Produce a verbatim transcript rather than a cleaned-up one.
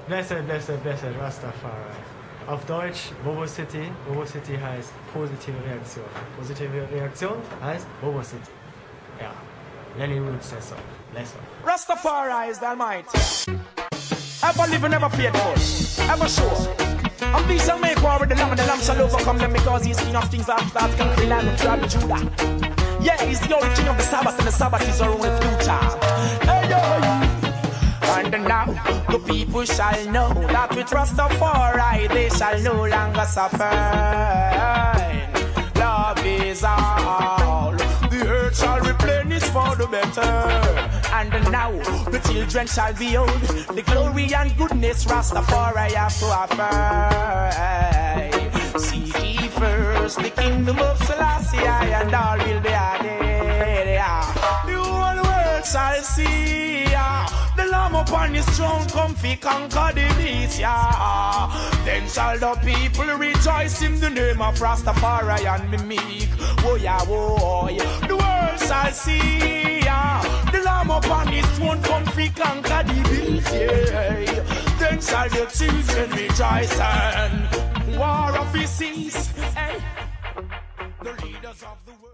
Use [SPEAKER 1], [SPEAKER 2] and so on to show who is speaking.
[SPEAKER 1] Blessed, blessed, blessed, Rastafari. Auf Deutsch, Bobo City. Bobo City heißt positive Reaktion. Positive Reaktion heißt Bobo City. Ja. Lenny Roots says so. Bless her.
[SPEAKER 2] Rastafari is the Almighty. Ever live and never fear the Lord. Ever sure. And peace shall make war with the lamb, and the lamb shall overcome them, because he's king of kings and that conquering land of tribe of Judah. Yeah, he's the only king of the Sabbath, and the Sabbath is our only future. Hey, yo, and now the people shall know that with Rastafari they shall no longer suffer. Love is all. The earth shall replenish for the better. And now the children shall behold the glory and goodness Rastafari have to offer. Seek ye first the kingdom of Selassie, and all will be added. The whole world shall see the Lamb upon his throne, comfy conquer the beast, yeah. Then shall the people rejoice in the name of Rastafari and be meek. Oh yeah, oh yeah. The world shall see, yeah. The Lamb upon his throne, comfy conquer the beast, yeah. Then shall the children rejoice and war of his cease, hey. The leaders of the world.